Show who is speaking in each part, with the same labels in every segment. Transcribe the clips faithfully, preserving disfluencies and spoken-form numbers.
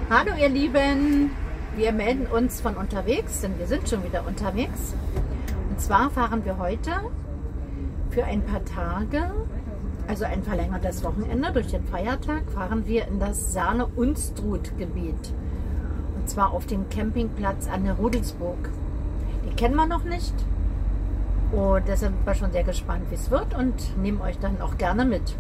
Speaker 1: Hallo ihr Lieben, wir melden uns von unterwegs, denn wir sind schon wieder unterwegs. Und zwar fahren wir heute für ein paar Tage, also ein verlängertes Wochenende durch den Feiertag, fahren wir in das Saale-Unstrut-Gebiet. Und zwar auf dem Campingplatz an der Rudelsburg. Die kennen wir noch nicht und deshalb sind wir schon sehr gespannt, wie es wird und nehmen euch dann auch gerne mit.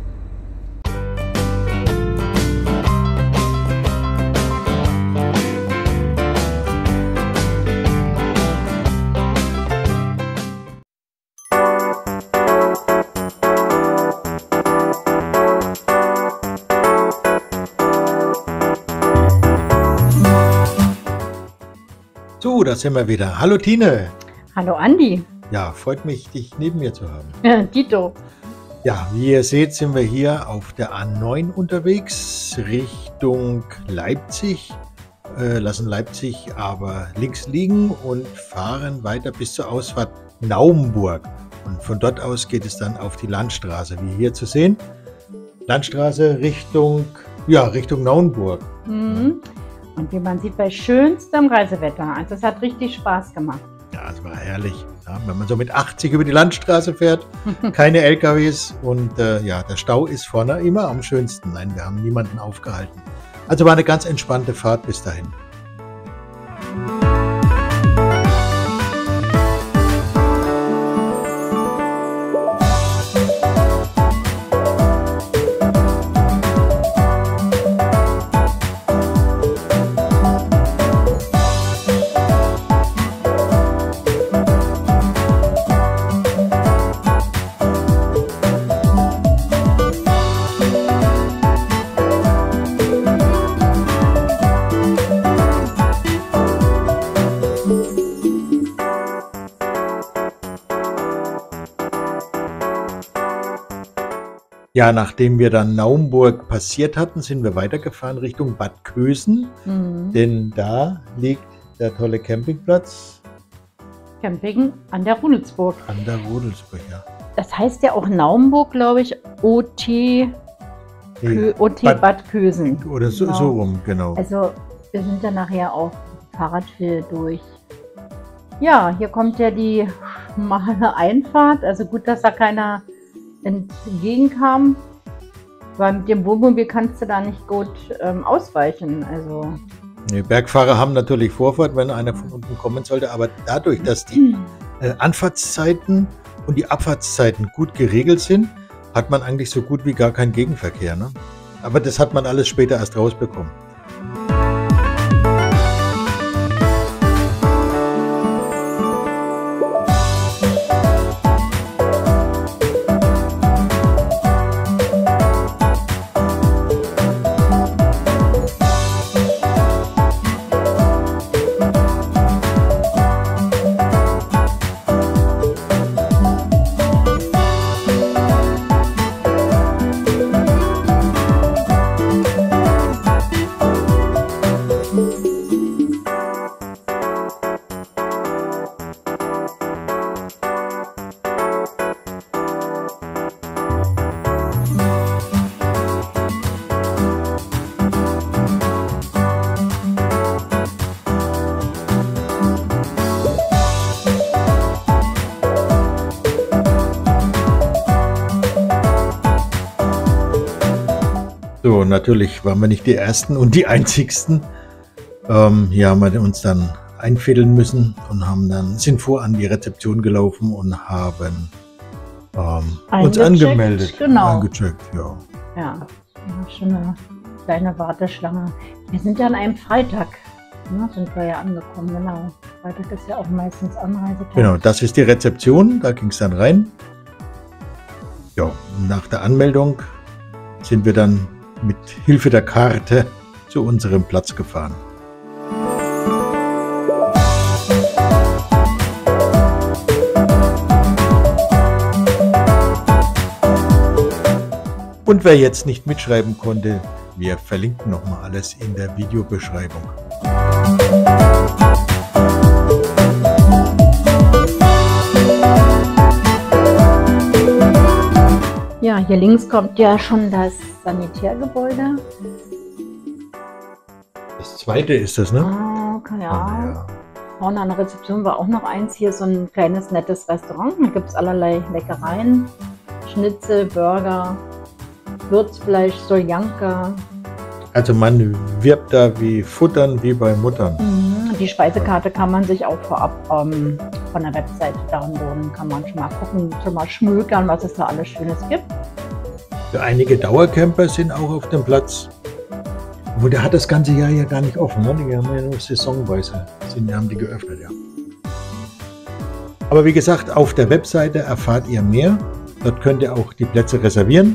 Speaker 2: So, da sind wir wieder. Hallo Tine.
Speaker 1: Hallo Andi.
Speaker 2: Ja, freut mich, dich neben mir zu haben.
Speaker 1: Ja, Dito.
Speaker 2: Ja, wie ihr seht, sind wir hier auf der A neun unterwegs, Richtung Leipzig. Äh, lassen Leipzig aber links liegen und fahren weiter bis zur Ausfahrt Naumburg. Und von dort aus geht es dann auf die Landstraße, wie hier zu sehen. Landstraße Richtung, ja, Richtung Naumburg.
Speaker 1: Mhm. Und wie man sieht, bei schönstem Reisewetter. Also es hat richtig Spaß gemacht.
Speaker 2: Ja, es war herrlich. Ja, wenn man so mit achtzig über die Landstraße fährt, keine L K Ws und äh, ja, der Stau ist vorne immer am schönsten. Nein, wir haben niemanden aufgehalten. Also war eine ganz entspannte Fahrt bis dahin. Ja, nachdem wir dann Naumburg passiert hatten, sind wir weitergefahren Richtung Bad Kösen, mhm. denn da liegt der tolle Campingplatz.
Speaker 1: Camping an der Rudelsburg.
Speaker 2: An der Rudelsburg, ja.
Speaker 1: Das heißt ja auch Naumburg, glaube ich, O T, nee, O T Bad, Bad Kösen.
Speaker 2: Oder so, genau. so rum, genau.
Speaker 1: Also wir sind dann nachher auch Fahrradweg durch. Ja, hier kommt ja die schmale Einfahrt, also gut, dass da keiner entgegenkam, weil mit dem Wohnmobil kannst du da nicht gut ähm, ausweichen. Also
Speaker 2: die Bergfahrer haben natürlich Vorfahrt, wenn einer von unten kommen sollte, aber dadurch, dass die äh, Anfahrtszeiten und die Abfahrtszeiten gut geregelt sind, hat man eigentlich so gut wie gar keinen Gegenverkehr. Ne? Aber das hat man alles später erst rausbekommen. So, natürlich waren wir nicht die Ersten und die Einzigsten. Ähm, hier haben wir uns dann einfädeln müssen und haben dann, sind vor an die Rezeption gelaufen und haben ähm, uns angemeldet.
Speaker 1: Genau.
Speaker 2: Eingecheckt, ja.
Speaker 1: Ja, schon eine kleine Warteschlange. Wir sind ja an einem Freitag, ne, sind wir ja angekommen, genau. Freitag ist ja auch meistens Anreisetag.
Speaker 2: Genau, das ist die Rezeption, da ging es dann rein. Ja, nach der Anmeldung sind wir dann mit Hilfe der Karte zu unserem Platz gefahren. Und wer jetzt nicht mitschreiben konnte, wir verlinken nochmal alles in der Videobeschreibung.
Speaker 1: Ja, hier links kommt ja schon das Sanitärgebäude.
Speaker 2: Das zweite ist das, ne?
Speaker 1: Ah, okay, ja.
Speaker 2: Ah, ja.
Speaker 1: Vorne an der Rezeption war auch noch eins. Hier so ein kleines, nettes Restaurant. Da gibt es allerlei Leckereien. Schnitzel, Burger, Würzfleisch, Soljanka.
Speaker 2: Also man wirbt da wie Futtern, wie bei Muttern.
Speaker 1: Mhm. Die Speisekarte kann man sich auch vorab ähm, von der Webseite downloaden. Kann man schon mal gucken, schon mal schmökern, was es da alles Schönes gibt.
Speaker 2: Für einige Dauercamper sind auch auf dem Platz. Obwohl, der hat das ganze Jahr ja gar nicht offen. Ne? Die haben ja nur saisonweise. Die haben die geöffnet, ja. Aber wie gesagt, auf der Webseite erfahrt ihr mehr. Dort könnt ihr auch die Plätze reservieren.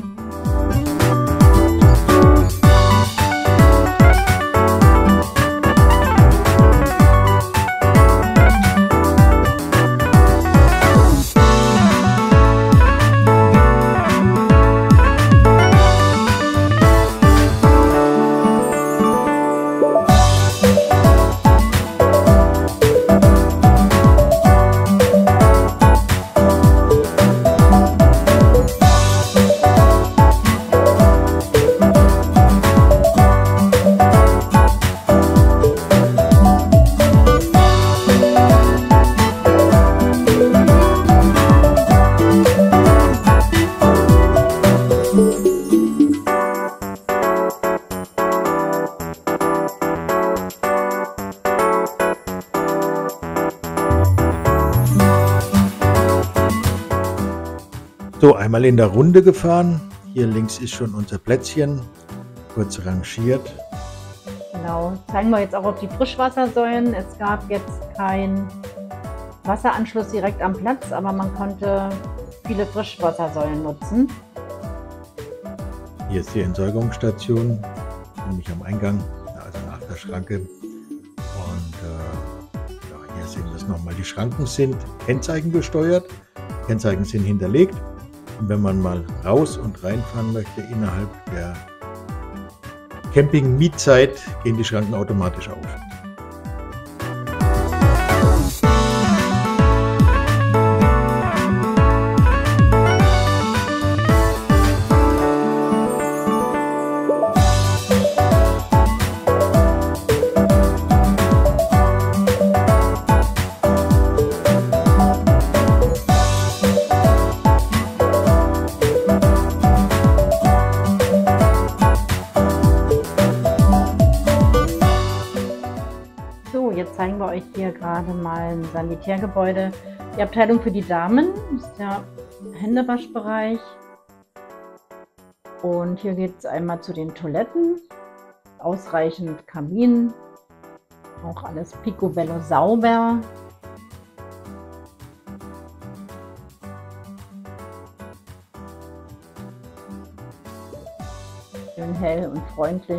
Speaker 2: So, einmal in der Runde gefahren. Hier links ist schon unser Plätzchen, kurz rangiert.
Speaker 1: Genau, zeigen wir jetzt auch auf die Frischwassersäulen. Es gab jetzt keinen Wasseranschluss direkt am Platz, aber man konnte viele Frischwassersäulen nutzen.
Speaker 2: Hier ist die Entsorgungsstation, nämlich am Eingang, also nach der Schranke. Und äh, ja, hier sehen wir es nochmal. Die Schranken sind kennzeichengesteuert, Kennzeichen sind hinterlegt. Und wenn man mal raus und reinfahren möchte, innerhalb der Camping-Mietzeit gehen die Schranken automatisch auf.
Speaker 1: Jetzt zeigen wir euch hier gerade mal ein Sanitärgebäude. Die Abteilung für die Damen ist der Händewaschbereich. Und hier geht es einmal zu den Toiletten. Ausreichend Kamin. Auch alles picobello sauber. Schön hell und freundlich.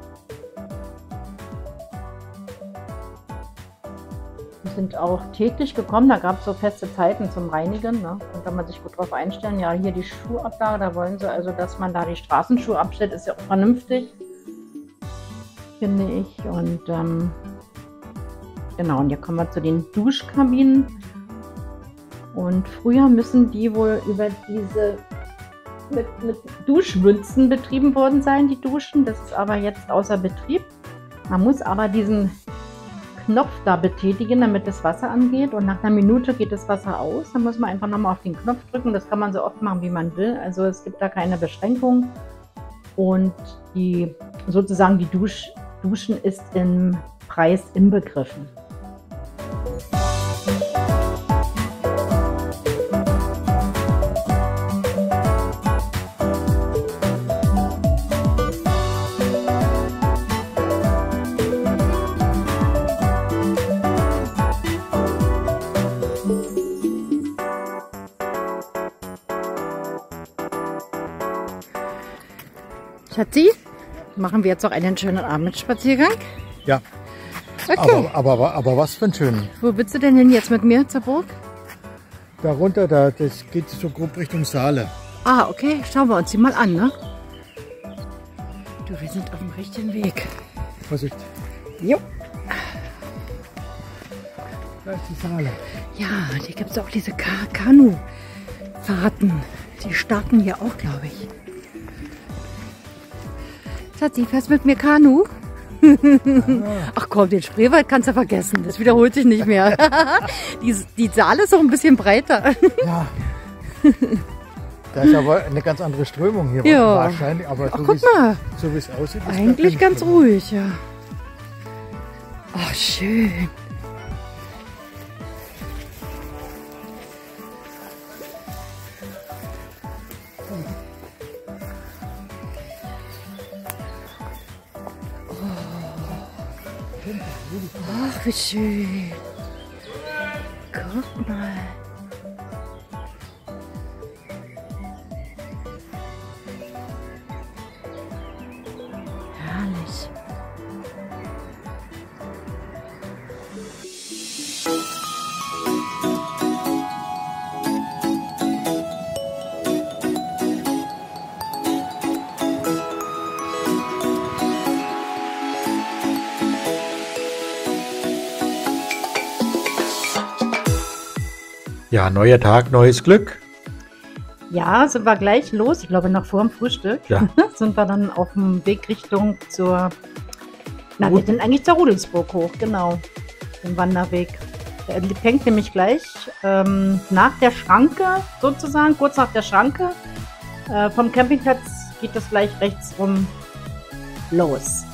Speaker 1: Sind auch täglich gekommen, da gab es so feste Zeiten zum Reinigen, ne? Konnte man sich gut drauf einstellen. Ja, hier die Schuhablage, da wollen sie also, dass man da die Straßenschuhe abstellt, ist ja auch vernünftig, finde ich. Und ähm, genau, und hier kommen wir zu den Duschkabinen. Und früher müssen die wohl über diese mit, mit Duschmünzen betrieben worden sein, die Duschen. Das ist aber jetzt außer Betrieb. Man muss aber diesen Knopf da betätigen, damit das Wasser angeht, und nach einer Minute geht das Wasser aus. Dann muss man einfach nochmal auf den Knopf drücken. Das kann man so oft machen, wie man will. Also es gibt da keine Beschränkung. Und die sozusagen die Dusch, Duschen ist im Preis inbegriffen. Schatzi, machen wir jetzt noch einen schönen Abendspaziergang?
Speaker 2: Ja,
Speaker 1: okay.
Speaker 2: aber, aber, aber was für ein schönen.
Speaker 1: Wo willst du denn hin jetzt mit mir zur Burg?
Speaker 2: Darunter, da, das geht so grob Richtung Saale.
Speaker 1: Ah, okay, schauen wir uns die mal an, ne? Du, wir sind auf dem richtigen Weg.
Speaker 2: Vorsicht.
Speaker 1: Jo.
Speaker 2: Da ist die Saale.
Speaker 1: Ja, hier gibt es auch diese Ka- Kanufahrten. Die starten hier auch, glaube ich. Schatzi, fährst mit mir Kanu? Ach komm, den Spreewald kannst du vergessen. Das wiederholt sich nicht mehr. die, die Saale ist auch ein bisschen breiter.
Speaker 2: Ja. Da ist aber eine ganz andere Strömung hier.
Speaker 1: Ja.
Speaker 2: Wahrscheinlich, aber
Speaker 1: Ach,
Speaker 2: so
Speaker 1: guck mal.
Speaker 2: So wie es aussieht. Ist
Speaker 1: Eigentlich
Speaker 2: gar keine
Speaker 1: ganz
Speaker 2: Strömung.
Speaker 1: ruhig, ja. Ach, schön. Ach, wie schön. Guck mal. Herrlich.
Speaker 2: Ja, neuer Tag, neues Glück.
Speaker 1: Ja, sind wir gleich los. Ich glaube, noch vor dem Frühstück
Speaker 2: Ja.
Speaker 1: sind wir dann auf dem Weg Richtung zur. Na, wir
Speaker 2: Rud-
Speaker 1: sind eigentlich zur Rudelsburg hoch, genau. Den Wanderweg. Der fängt nämlich gleich ähm, nach der Schranke, sozusagen, kurz nach der Schranke. Äh, vom Campingplatz geht das gleich rechts rum los.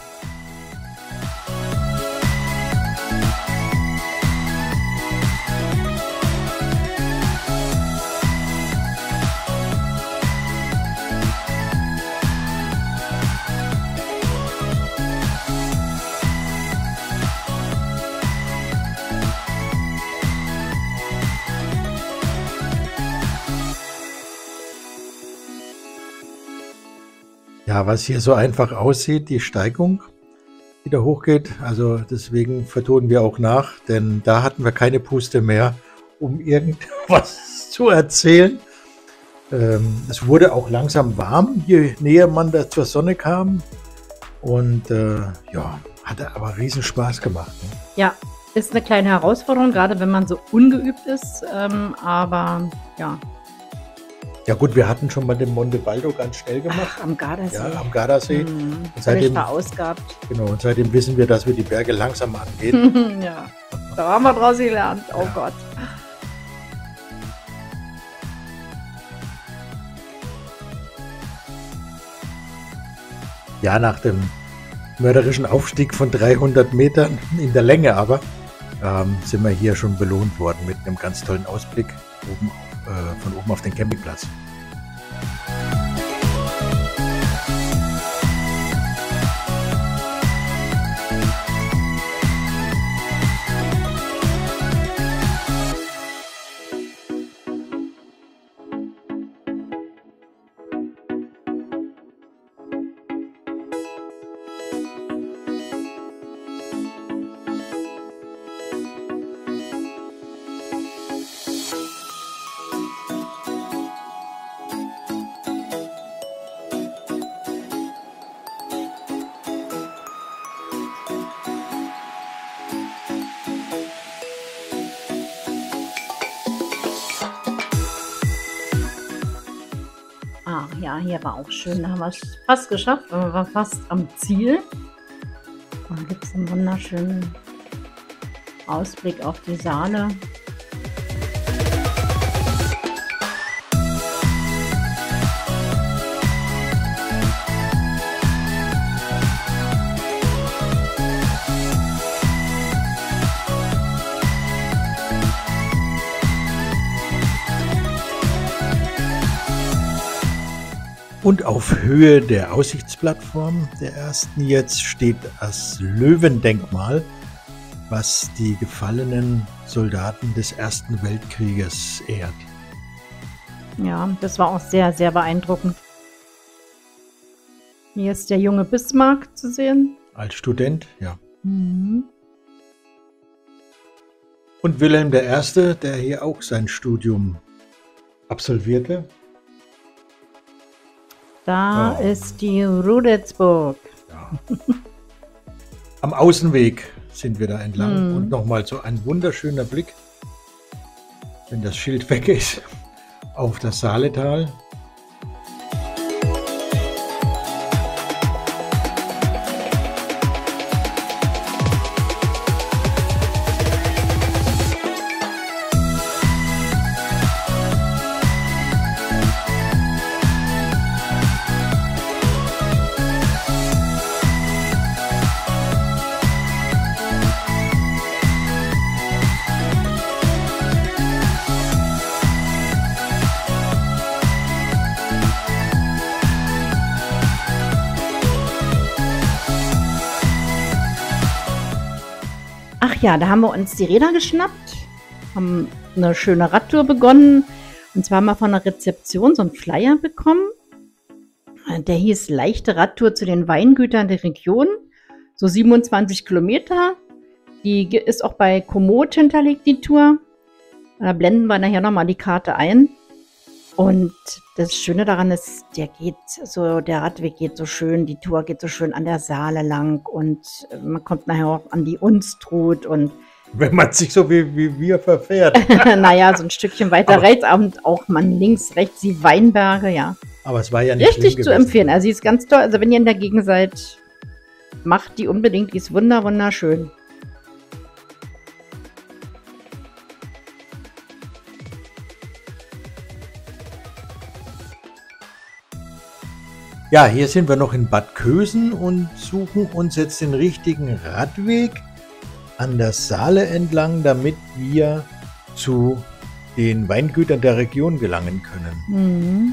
Speaker 2: Ja, was hier so einfach aussieht, die Steigung, die da hochgeht. Also deswegen vertonen wir auch nach, denn da hatten wir keine Puste mehr, um irgendwas zu erzählen. Ähm, es wurde auch langsam warm, je näher man da zur Sonne kam. Und äh, ja, hatte aber riesen Spaß gemacht. Ne?
Speaker 1: Ja, ist eine kleine Herausforderung, gerade wenn man so ungeübt ist. Ähm, aber ja,
Speaker 2: Ja gut, wir hatten schon mal den Monte Baldo ganz schnell gemacht.
Speaker 1: ach, am Gardasee.
Speaker 2: Ja, am Gardasee.
Speaker 1: Hm,
Speaker 2: Und
Speaker 1: völlig
Speaker 2: seitdem,
Speaker 1: verausgabt.
Speaker 2: genau, und seitdem wissen wir, dass wir die Berge langsam angehen.
Speaker 1: Ja, da haben wir draus gelernt. Oh
Speaker 2: Ja.
Speaker 1: Gott.
Speaker 2: Ja, nach dem mörderischen Aufstieg von dreihundert Metern in der Länge aber, ähm, sind wir hier schon belohnt worden mit einem ganz tollen Ausblick oben, äh, von oben auf den Campingplatz.
Speaker 1: Ah, ja, hier war auch schön. Da haben wir es fast geschafft. Wir waren fast am Ziel. Da gibt es einen wunderschönen Ausblick auf die Saale.
Speaker 2: Und auf Höhe der Aussichtsplattform der ersten jetzt steht das Löwendenkmal, was die gefallenen Soldaten des Ersten Weltkrieges ehrt.
Speaker 1: Ja, das war auch sehr, sehr beeindruckend. Hier ist der junge Bismarck zu sehen.
Speaker 2: Als Student, ja.
Speaker 1: Mhm.
Speaker 2: Und Wilhelm der Erste, der hier auch sein Studium absolvierte.
Speaker 1: Da
Speaker 2: Oh.
Speaker 1: ist die Rudelsburg.
Speaker 2: Ja. Am Außenweg sind wir da entlang
Speaker 1: Mhm.
Speaker 2: und nochmal so ein wunderschöner Blick, wenn das Schild weg ist, auf das Saaletal.
Speaker 1: Ach ja, da haben wir uns die Räder geschnappt, haben eine schöne Radtour begonnen. Und zwar haben wir von der Rezeption so einen Flyer bekommen. Der hieß leichte Radtour zu den Weingütern der Region. So siebenundzwanzig Kilometer. Die ist auch bei Komoot hinterlegt, die Tour. Da blenden wir nachher nochmal die Karte ein. Und das Schöne daran ist, der geht so, der Radweg geht so schön, die Tour geht so schön an der Saale lang und man kommt nachher auch an die Unstrut und
Speaker 2: wenn man sich so wie, wie wir verfährt.
Speaker 1: naja, so ein Stückchen weiter aber, rechts und auch man links, rechts die Weinberge, ja.
Speaker 2: Aber es war ja nicht
Speaker 1: richtig zu empfehlen. Also sie ist ganz toll. Also wenn ihr in der Gegend seid, macht die unbedingt. Die ist wunder, wunderschön.
Speaker 2: Ja, hier sind wir noch in Bad Kösen und suchen uns jetzt den richtigen Radweg an der Saale entlang, damit wir zu den Weingütern der Region gelangen können.
Speaker 1: Mhm.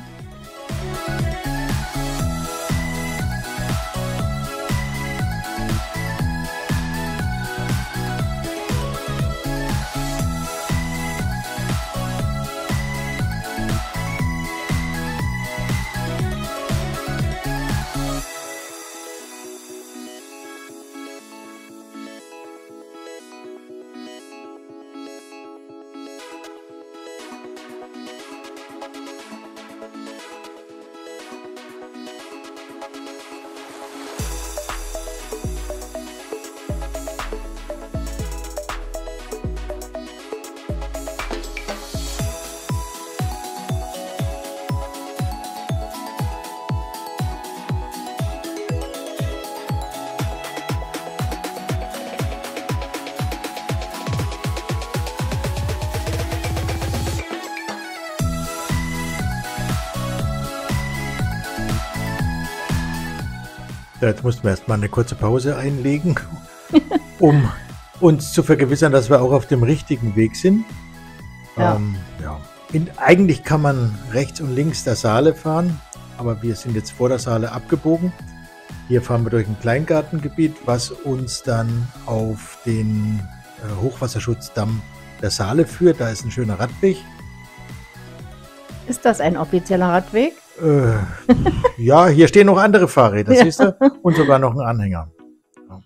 Speaker 2: Jetzt mussten wir erstmal eine kurze Pause einlegen, um uns zu vergewissern, dass wir auch auf dem richtigen Weg sind.
Speaker 1: Ja.
Speaker 2: Ähm, ja. In, eigentlich kann man rechts und links der Saale fahren, aber wir sind jetzt vor der Saale abgebogen. Hier fahren wir durch ein Kleingartengebiet, was uns dann auf den äh, Hochwasserschutzdamm der Saale führt. Da ist ein schöner Radweg.
Speaker 1: Ist das ein offizieller Radweg?
Speaker 2: Äh, ja, hier stehen noch andere Fahrräder, ja. Siehst du? Und sogar noch ein Anhänger. Ja.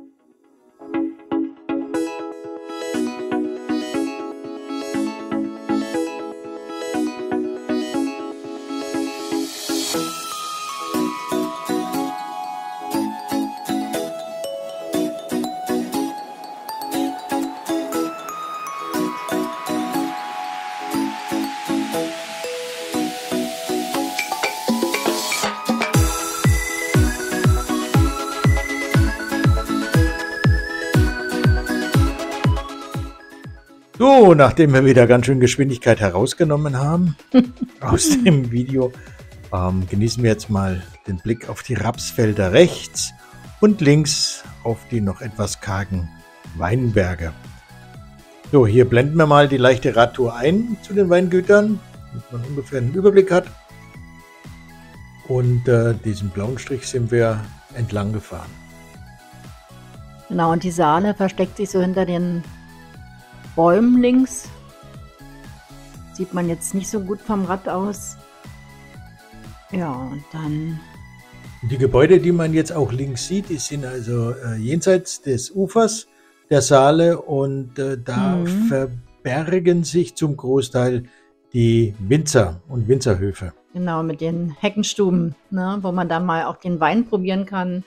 Speaker 2: So, nachdem wir wieder ganz schön Geschwindigkeit herausgenommen haben aus dem Video, ähm, genießen wir jetzt mal den Blick auf die Rapsfelder rechts und links auf die noch etwas kargen Weinberge. So, hier blenden wir mal die leichte Radtour ein zu den Weingütern, damit man ungefähr einen Überblick hat. Und äh, diesen blauen Strich sind wir entlang gefahren.
Speaker 1: Genau, und die Saale versteckt sich so hinter den Bäumen links. Sieht man jetzt nicht so gut vom Rad aus. Ja, und dann...
Speaker 2: Die Gebäude, die man jetzt auch links sieht, die sind also äh, jenseits des Ufers der Saale und äh, da mhm. verbergen sich zum Großteil die Winzer und Winzerhöfe.
Speaker 1: Genau, mit den Heckenstuben, ne, wo man dann mal auch den Wein probieren kann.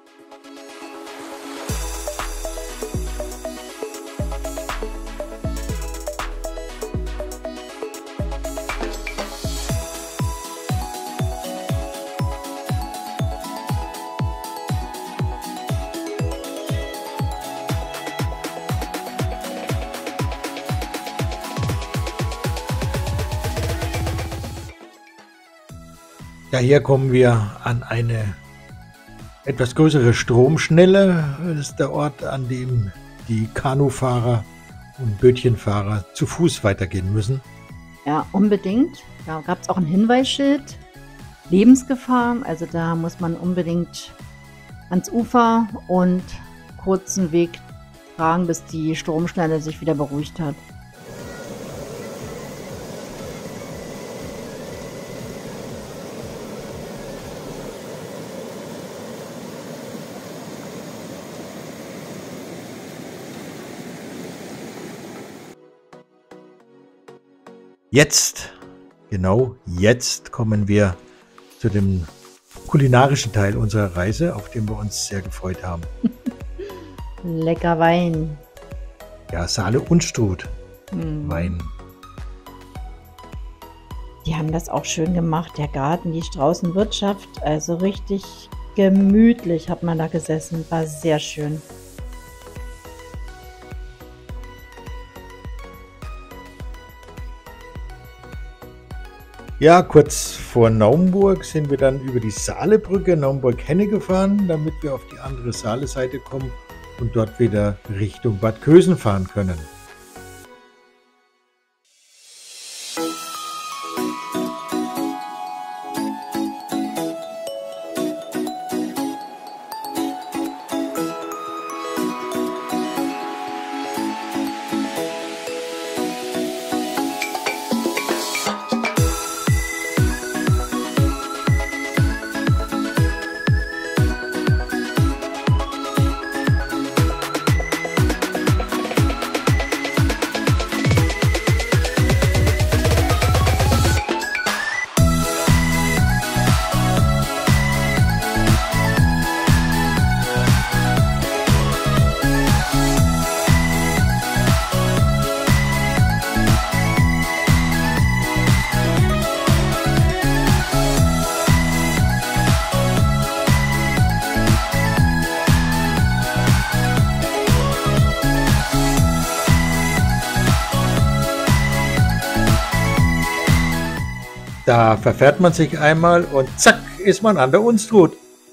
Speaker 2: Ja, hier kommen wir an eine etwas größere Stromschnelle. Das ist der Ort, an dem die Kanufahrer und Bötchenfahrer zu Fuß weitergehen müssen.
Speaker 1: Ja, unbedingt. Da gab es auch ein Hinweisschild. Lebensgefahr. Also da muss man unbedingt ans Ufer und kurzen Weg fragen, bis die Stromschnelle sich wieder beruhigt hat.
Speaker 2: Jetzt, genau jetzt kommen wir zu dem kulinarischen Teil unserer Reise, auf den wir uns sehr gefreut haben.
Speaker 1: Lecker Wein.
Speaker 2: Ja, Saale und Struth.
Speaker 1: Hm.
Speaker 2: Wein.
Speaker 1: Die haben das auch schön gemacht, der Garten, die Straußenwirtschaft. Also richtig gemütlich hat man da gesessen. War sehr schön.
Speaker 2: Ja, kurz vor Naumburg sind wir dann über die Saalebrücke Naumburg-Henne gefahren, damit wir auf die andere Saale-Seite kommen und dort wieder Richtung Bad Kösen fahren können. Da verfährt man sich einmal und zack, ist man an der Unstrut.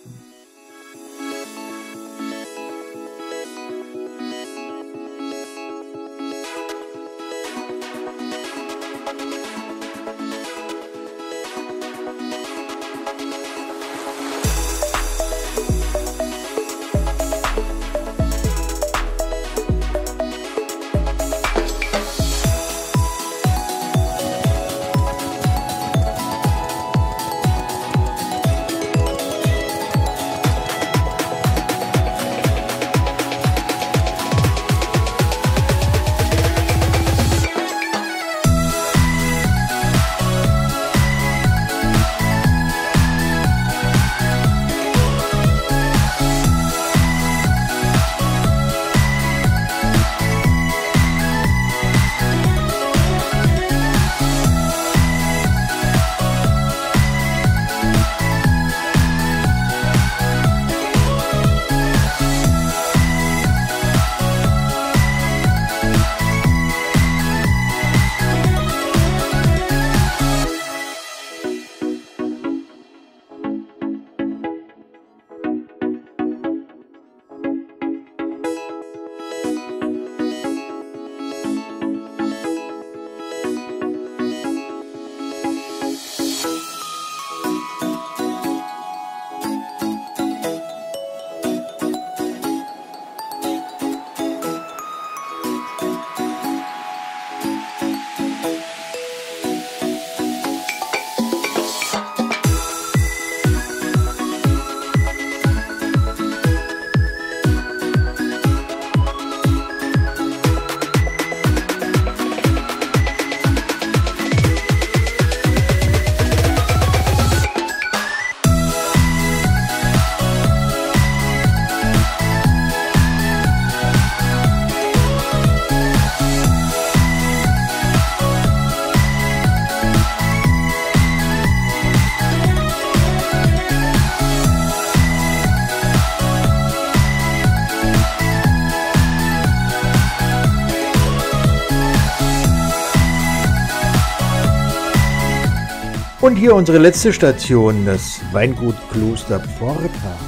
Speaker 2: Und hier unsere letzte Station, das Weingut Kloster Pforta.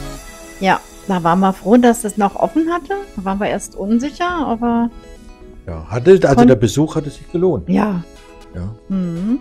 Speaker 1: Ja, da waren wir froh, dass es noch offen hatte. Da waren wir erst unsicher, aber...
Speaker 2: Ja, hatte, also der Besuch hatte sich gelohnt.
Speaker 1: Ja.
Speaker 2: Ja.
Speaker 1: Mhm.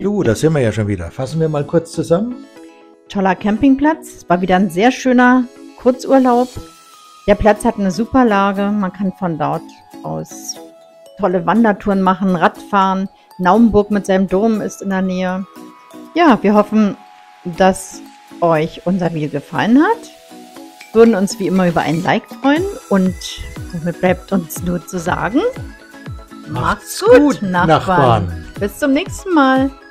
Speaker 2: Jo, da sind wir ja schon wieder. Fassen wir mal kurz zusammen.
Speaker 1: Toller Campingplatz. Es war wieder ein sehr schöner Kurzurlaub. Der Platz hat eine super Lage. Man kann von dort aus tolle Wandertouren machen, Radfahren. Naumburg mit seinem Dom ist in der Nähe. Ja, wir hoffen, dass euch unser Video gefallen hat. Würden uns wie immer über ein Like freuen. Und damit bleibt uns nur zu sagen, macht's gut, Nachbarn.
Speaker 2: Nachbarn.
Speaker 1: Bis zum nächsten Mal.